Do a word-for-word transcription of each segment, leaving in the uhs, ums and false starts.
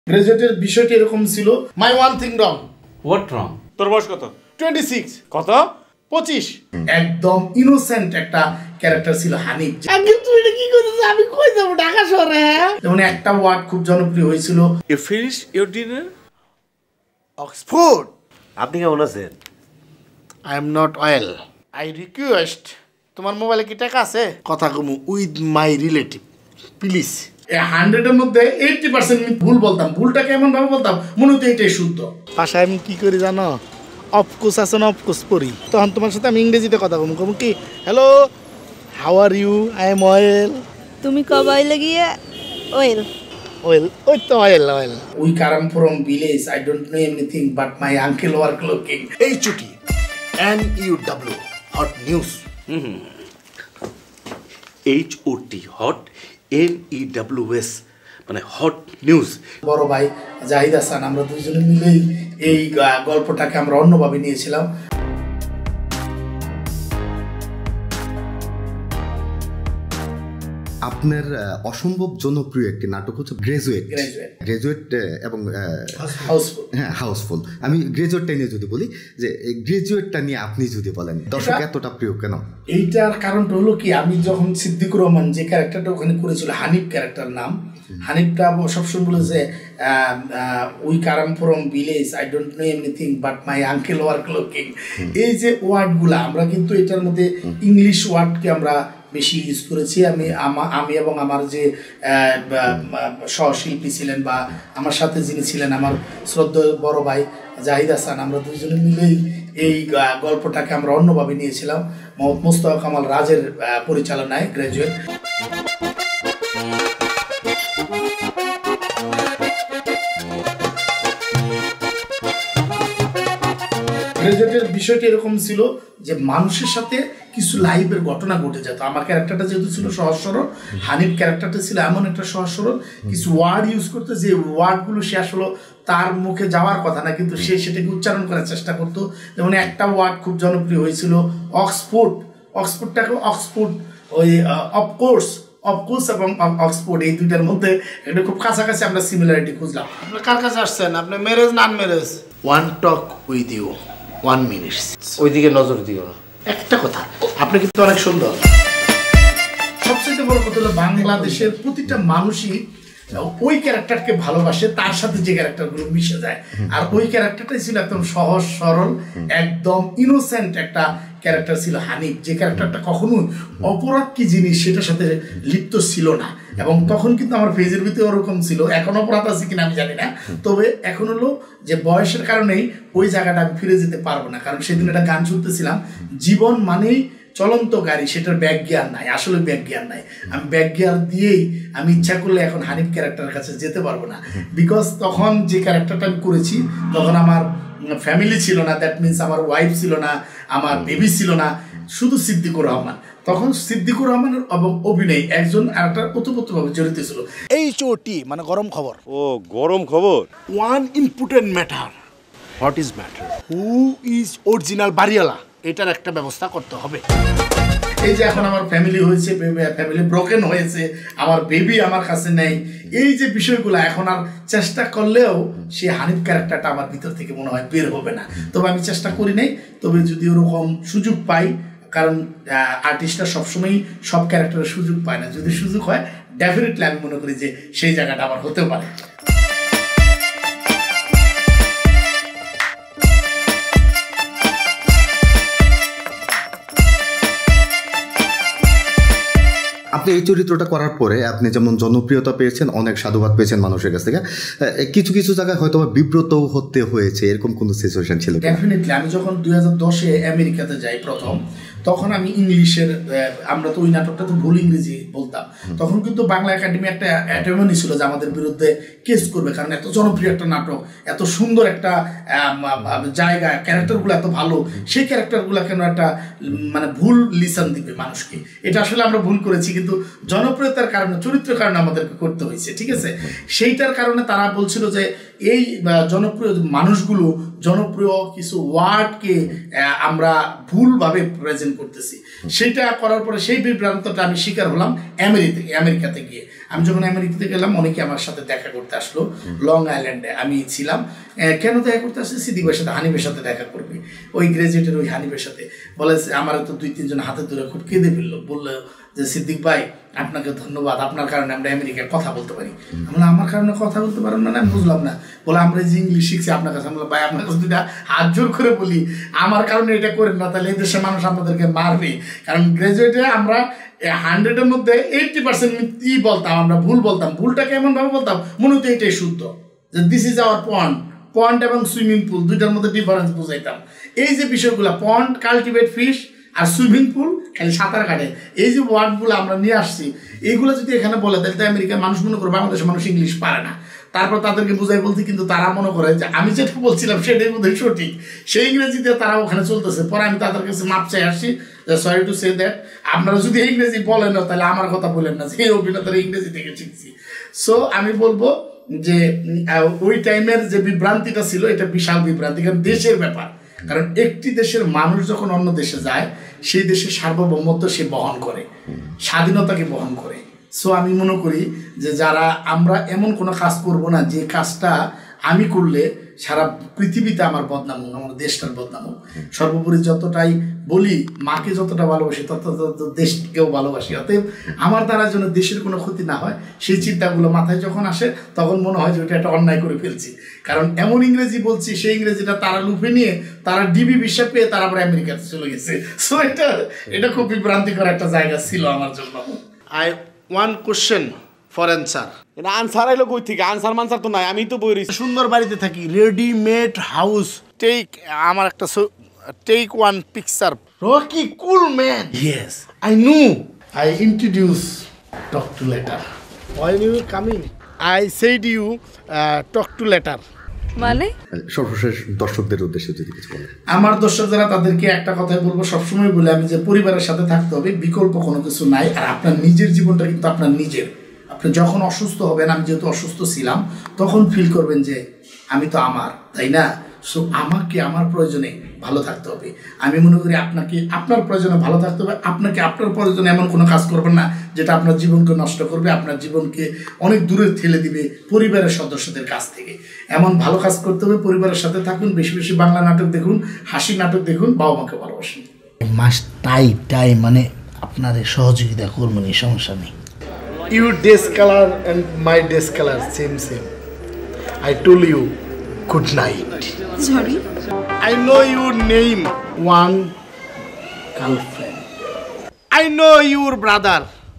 গ্রাজুয়েটের বিষয়টি এরকম ছিল, my one thing wrong. What wrong? তোর বয়স কত? Twenty six. কত? পঁচিশ। একদম ইনোসেন্ট একটা ক্যারেক্টার ছিল হানিফ। আমি তুই এটা কি করছিস? আমি কই যাব ঢাকা শহরে? যেমন একটা ওয়ার্ড খুব জনপ্রিয় হয়েছিল, you finish your dinner? Oxford. আপনি কেমন আছেন? I am not well. I request, তোমার মোবাইলে কি টাকা আছে? কথা কমু উইথ মাই রিলেটিভ প্লিজ। হান্ড্রেডের মধ্যে এইটটি পার্সেন্ট ভুল বলতাম। ভুলটাকে এমন ভাবে বলতাম মনে হতো এটাই শুদ্ধ। ভাষায় আমি কি করি জানো? অফকোর্স আছে না, অফকোর্স পড়ি। তখন তোমার সাথে আমি ইংরেজিতে কথা কম কম কি, hello how are you, I am well. তুমি কবে অয়েলে গিয়ে অয়েল অয়েল ওই তো oil oil. We come from village, I don't know anything but my uncle work looking. এই চুটি N U W hot news. Hmm H O T hot, N E W S মানে hot news. বড় ভাই জাহিদ হাসান, আমরা দুইজনে মিলেই এই গল্পটাকে আমরা অন্যভাবে নিয়েছিলাম। আপনার অসম্ভব জনপ্রিয় একটি নাটক হচ্ছে গ্রাজুয়েট। গ্রাজুয়েট এবং হাউসফুল। হ্যাঁ হাউসফুল। আমি গ্রাজুয়েটটা নিয়ে যদি বলি, যে এই গ্রাজুয়েটটা নিয়ে আপনি যদি বলেন দর্শক এতটা প্রিয় কেন? এইটার কারণটা হলো কি, আমি যখন সিদ্দিকুর রহমান যে ক্যারেক্টারটা ওখানে করেছিল, হানিফ ক্যারেক্টার নাম, হানিফটা সবসময় বলেছে we come from village, I don't know anything but my uncle work looking. এই যে ওয়ার্ডগুলা, আমরা কিন্তু এটার মধ্যে ইংলিশ ওয়ার্ডকে আমরা বেশি ইউজ করেছি। আমি আমি এবং আমার যে সহশিল্পী ছিলেন বা আমার সাথে যিনি ছিলেন আমার শ্রদ্ধেয় বড় ভাই জাহিদ হাসান, আমরা দুজনে মিলেই এই গল্পটাকে আমরা অন্যভাবে নিয়েছিলাম। মোহাম্মদ মোস্তফা কামাল রাজের পরিচালনায় গ্রাজুয়েট। গ্রাজুয়েটের বিষয়টি এরকম ছিল যে মানুষের সাথে কিছু লাইফের ঘটনা ঘটে যেত। আমার ক্যারেক্টারটা যেহেতু ছিল সহজ সরল, হানিফ ক্যারেক্টারটা ছিল এমন একটা সহজ সরল, কিছু ওয়ার্ড ইউজ করতো যে ওয়ার্ডগুলো সে আসলে তার মুখে যাওয়ার কথা না, কিন্তু সে সেটাকে উচ্চারণ করার চেষ্টা করতো। যেমন একটা ওয়ার্ড খুব জনপ্রিয় হয়েছিল অক্সফোর্ড। অক্সফোর্ডটাকে অক্সফোর্ড, ওই অফকোর্স অফকোর্স এবং অক্সফোর্ড এই দুইটার মধ্যে এটা খুব কাছাকাছি আমরা সিমিলারিটি খুঁজলাম। আপনার কার কাছে আসছেন? আপনি ম্যারেজ না unmarriage? One talk with you one minutes. ওইদিকে নজর দিও না। একটা কথা, আপনি কিন্তু অনেক সুন্দর। সবচেয়ে বড় কথা হলো বাংলাদেশের প্রতিটা মানুষই ওই ক্যারেক্টারকে ভালোবাসে, তার সাথে যে ক্যারেক্টারগুলো মিশে যায়। আর ওই ক্যারেক্টারটাই ছিল একদম সহজ সরল, একদম ইনোসেন্ট একটা ক্যারেক্টার ছিল হানিফ, যে ক্যারেক্টারটা কখনো অপরাধ কি জিনিস সেটার সাথে লিপ্ত ছিল না। এবং তখন কিন্তু আমার ফেজের ভিতরে ওরকম ছিল, এখন অপরাধ আছে কিনা আমি জানি না, তবে এখন হলো যে বয়সের কারণেই ওই জায়গাটা আমি ফিরে যেতে পারবো না। কারণ সেদিন একটা গান শুনতেছিলাম, জীবন মানেই চলন্ত গাড়ি, সেটার ব্যাক গিয়ার নাই, আসলে ব্যাক গিয়ার নাই। আমি ব্যাক গিয়ার দিয়েই আমি ইচ্ছা করলে এখন হানিফ ক্যারেক্টারের কাছে যেতে পারবো না, বিকজ তখন যে ক্যারেক্টারটা আমি করেছি তখন আমার ফ্যামিলি ছিল না, দ্যাট মিনস আমার ওয়াইফ ছিল না, আমার বেবি ছিল না, শুধু সিদ্দিকুর রহমান। তখন সিদ্দিকুর রহমানের এবং অভিনয় একজন আরেকটার ওতপ্রোতভাবে জড়িত ছিল। এইচ ও টি মানে গরম খবর। ও গরম খবর। One important matter. What is matter? Who is original বাড়িওয়ালা, এটার একটা ব্যবস্থা করতে হবে। এই যে এখন আমার ফ্যামিলি হয়েছে, ফ্যামিলি ব্রোকেন হয়েছে, আমার বেবি আমার কাছে নেই, এই যে বিষয়গুলো এখন আর চেষ্টা করলেও সে হানিফ ক্যারেক্টারটা আমার ভিতর থেকে মনে হয় বের হবে না। তবে আমি চেষ্টা করি নাই, তবে যদি ওরকম সুযোগ পাই, কারণ আর্টিস্টরা সবসময়ই সব ক্যারেক্টারের সুযোগ পায় না, যদি সুযোগ হয় ডেফিনেটলি আমি মনে করি যে সেই জায়গাটা আমার হতে পারে। আপনি এই চরিত্রটা করার পরে আপনি যেমন জনপ্রিয়তা পেয়েছেন, অনেক সাধুবাদ পেয়েছেন মানুষের কাছ থেকে, কিছু কিছু জায়গায় হয়তো বিব্রত হতে হয়েছে, এরকম কোনো সিচুয়েশন ছিল? ডেফিনেটলি। আমি যখন দুই হাজার দশে আমেরিকাতে যাই প্রথম, তখন আমি ইংলিশের, আমরা তো ওই নাটকটা তো ভুল ইংরেজি বলতাম, তখন কিন্তু বাংলা একাডেমি একটা অ্যাটেমনি ছিল যে আমাদের বিরুদ্ধে কেস করবে, কারণ এত জনপ্রিয় একটা নাটক, এত সুন্দর একটা জায়গা, ক্যারেক্টারগুলো এত ভালো, সেই ক্যারেক্টারগুলো কেন একটা মানে ভুল লিসন দিবে মানুষকে। এটা আসলে আমরা ভুল করেছি, কিন্তু জনপ্রিয়তার কারণে, চরিত্রের কারণে আমাদেরকে করতে হয়েছে, ঠিক আছে? সেইটার কারণে তারা বলছিল যে এই আহ, জনপ্রিয় মানুষগুলো জনপ্রিয় কিছু ওয়ার্ডকে আহ, আমরা ভুলভাবে প্রেজেন্ট করতেছি। সেটা করার পরে সেই বিভ্রান্তটা আমি শিকার হলাম আমেরিকা আমেরিকাতে গিয়ে। আমি যখন আমেরিকাতে গেলাম অনেকে আমার সাথে দেখা করতে আসলো, লং আইল্যান্ডে আমি ছিলাম। আহ, কেন দেখা করতে আসছে? সিদ্দিক ভাইয়ের সাথে, হানিফের সাথে দেখা করবে, ওই গ্রাজুয়েটের ওই হানিফের সাথে। বলে আমার তো দুই তিনজন হাতে ধরে খুব কেঁদে ফেললো, বললো যে সিদ্দিক ভাই আপনাকে ধন্যবাদ, আপনার কারণে আমরা আমেরিকায় কথা বলতে পারি। আমরা আমার কারণে কথা বলতে পারেন না, আমি বুঝলাম না। বলে আমরা যে ইংলিশ শিখছি আপনার কাছে। আমরা ভাই আপনার কাছে দুটা হাত জোর করে বলি, আমার কারণে এটা করেন না, তাহলে এই দেশের মানুষ আপনাদেরকে মারবে। কারণ গ্রাজুয়েটে আমরা হান্ড্রেডের মধ্যে এইটটি পার্সেন্ট ই বলতাম, আমরা ভুল বলতাম। ভুলটাকে এমনভাবে বলতাম মনে হতো এটাই শুদ্ধ, যে this is our pond. Pond এবং সুইমিং পুল দুইটার মধ্যে ডিফারেন্স বুঝাইতাম। এই যে বিষয়গুলো, পন্ড কাল্টিভেট ফিশ আর সুইমিং পুল খালি সাঁতার কাটে, এই যে ওয়ার্ডগুলো আমরা নিয়ে আসছি, এইগুলো যদি এখানে বলে তাহলে তো আমেরিকার মানুষ মনে করে বাংলাদেশের মানুষ ইংলিশ পারে না। তারপর তাদেরকে বুঝাই বলতে, কিন্তু তারা মনে করে যে আমি যেটা বলছিলাম সেটাই বোধহয় সঠিক, সেই ইংরেজিতে তারা ওখানে চলতেছে। পরে আমি তাদের কাছে মাপ চাই আসছি, সরি টু সে দ্যাট, আপনারা যদি ইংরেজি বলেন না তাহলে আমার কথা বলেন না, সেই অভিনেতারা ইংরেজি থেকে শিখছি। সো আমি বলবো যে ওই টাইমের যে বিভ্রান্তিটা ছিল এটা বিশাল বিভ্রান্তি, কারণ দেশের ব্যাপার। কারণ একটি দেশের মানুষ যখন অন্য দেশে যায়, সেই দেশের সার্বভৌমত্ব সে বহন করে, স্বাধীনতাকে বহন করে। সো আমি মনে করি যে যারা আমরা এমন কোনো কাজ করব না যে কাজটা আমি করলে সারা পৃথিবীতে আমার বদনাম হোক, আমার দেশটার বদনাম হোক। সর্বোপরি যতটাই বলি মাকে যতটা ভালোবাসি তত তত দেশকেও ভালোবাসি। অতএব আমার দ্বারা যেন দেশের কোনো ক্ষতি না হয়, সেই চিন্তাগুলো মাথায় যখন আসে তখন মনে হয় যে ওইটা একটা অন্যায় করে ফেলছি। কারণ এমন ইংরেজি বলছি, সেই ইংরেজিটা তারা লুফে নিয়ে তারা ডিবি বিশ্ব পেয়ে তারা আবার আমেরিকাতে চলে গেছে। সো এটা এটা খুব বিভ্রান্তিকর একটা জায়গা ছিল আমার জন্য। I one question for answer. এটা আনসার আইলো কই থেকে? আনসার মানসার তো নাই, আমি তো বই রইছি। সুন্দর বাড়িতে থাকি, রেডিমেড হাউস, টেক আমার একটা take one picture. Rocky cool man, Yes, I know. I introduce talk to later. When you coming, I said you uh, talk to later. মানে সর্বশেষ দর্শকদের উদ্দেশ্যে যদি কিছু বলেন। আমার দর্শক যারা, তাদেরকে একটা কথাই বলবো, সবসময় বলে আমি যে পরিবারের সাথে থাকতে হবে, বিকল্প কোনো কিছু নাই। আর আপনার নিজের জীবনটা কিন্তু আপনার নিজের। আপনি যখন অসুস্থ হবেন, আমি যেহেতু অসুস্থ ছিলাম, তখন ফিল করবেন যে আমি তো আমার, তাই না? সো আমাকে আমার প্রয়োজনে ভালো থাকতে হবে। আমি মনে করি আপনাকে আপনার প্রয়োজনে ভালো থাকতে হবে। আপনাকে আপনার প্রয়োজনে এমন কোনো কাজ করবেন না যেটা আপনার জীবনকে নষ্ট করবে, আপনার জীবনকে অনেক দূরে ঠেলে দিবে পরিবারের সদস্যদের কাছ থেকে। এমন ভালো কাজ করতে হবে, পরিবারের সাথে থাকুন, বেশি বেশি বাংলা নাটক দেখুন, হাসি নাটক দেখুন, বাবা মাকে ভালোবাসুন। মাস্ট টাই টাই মানে আপনার সহযোগিতা করবেন, এই সমস্যা নেই। You dress colour and my dress colour same same. I told you good night. Sorry, I know your name, one girlfriend, I know your brother.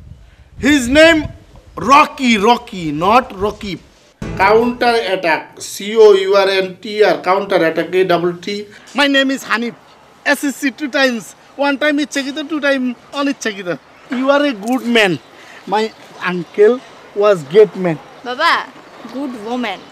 His name Rocky, Rocky, not Rocky. Counter attack, C O U R N T R, counter attack, A double T. My name is Hanif. S S C two times. One time Ichchakita, two time Anichchakita. You are a good man. My uncle was great man. বাবা good woman.